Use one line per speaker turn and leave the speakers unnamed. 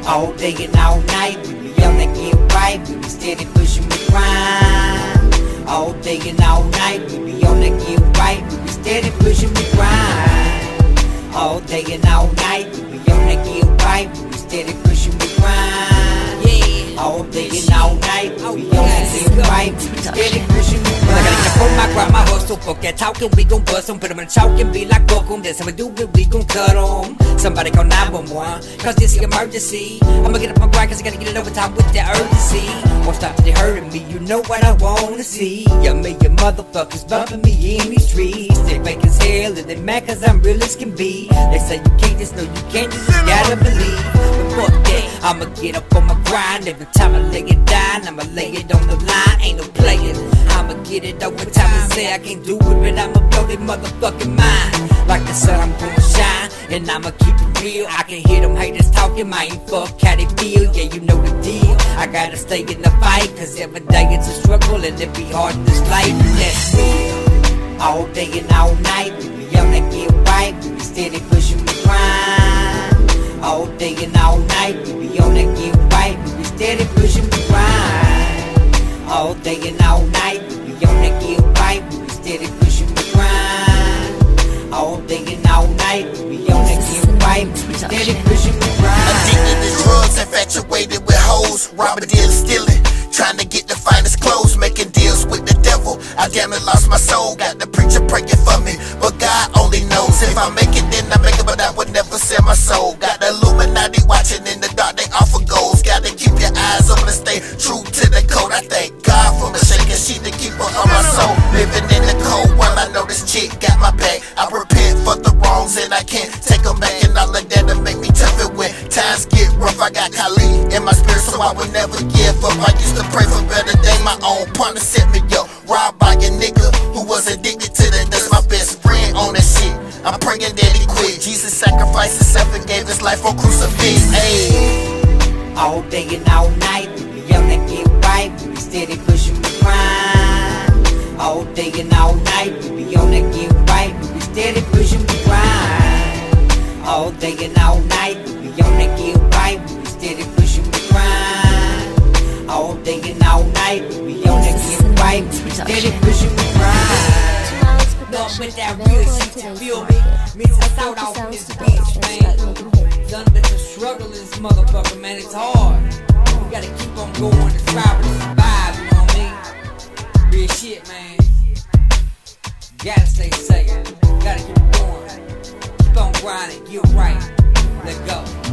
All day and all night, we be on that get right. We be steady pushing the grind. All day and all night, we be on that get right. We be steady pushing the grind. All day and all night, we be on that get right. We be steady pushing the grind. Yeah. All day and all night, we be on that get right. We be steady pushing the grind. I gotta get on my grind, my hustle. Fuck that talking, we gon' bust them. Put them in chalk and be like fuck them. That's how we do it, we gon' cut them. Somebody call 911, cause this is emergency. I'ma get up my grind cause I gotta get it over time with that urgency. Won't stop till they hurting me, you know what I wanna see. A million motherfuckers bumping me in these streets. They fake as hell and they mad cause I'm real as can be. They say you can't, just know you can't, you just gotta believe. But fuck that, I'ma get up on my grind. Every time I lay it down, I'ma lay it on the line. Ain't no playing, I'ma get it over time and say I can't do it, but I'ma blow their motherfucking mind. Like the sun, I'm gonna shine, and I'ma keep it real. I can hear them haters talking, I ain't fuck how they feel. Yeah, you know the deal. I gotta stay in the fight, cause every day it's a struggle, and it be hard in this life, and that's real. All day and all night, we be on that get right. We be steady pushing the grind. All day and all night, we be on that get right. We be steady pushing the grind. All day and all night, we be on that get right. We be steady pushing the grind. All day and all night, we be on that get right. We be steady pushing the grind.
Addicted to drugs, infatuated with hoes, robbing, dealing, stealing, trying to get the finest clothes, making deals with the devil. I damn it lost my soul, got the preacher praying for me, but God only knows. If I make it, then I make it, but I would never sell my soul. Got the Illuminati watching in the dark, they offer goals. Gotta keep your eyes open and stay true to the code. I thank God for my shaking sheet to keep her on my soul. Living in the cold world, I know this chick got my back. I repent for the wrongs and I can't take them back, and all of that'll make me tough. It when times get rough, I got Khalid in my spirit, so I would never give up. I used to pray for better days, my own partner set me up. Robbed by a nigga who was addicted to that. That's my best friend on that shit. I'm praying that he quit. Jesus sacrificed himself and gave his life on crucifix. Ayy.
All day and all night, we be on that get right. We be steady pushing the grind. All day and all night, we be on that get right. We be steady pushing the grind. All day and all night, we be on that get right. We be steady pushing the grind. All day and all night, we be on that get right. We be steady pushing the grind. Up with that real shit, you feel me? Means I start off in this bitch, man. Done with the struggle in this motherfucker, man. It's hard. You gotta keep on going to strive to survive, you know what I mean? Real shit, man. Gotta stay safe. Gotta keep going. Keep on grinding, get right. Let go.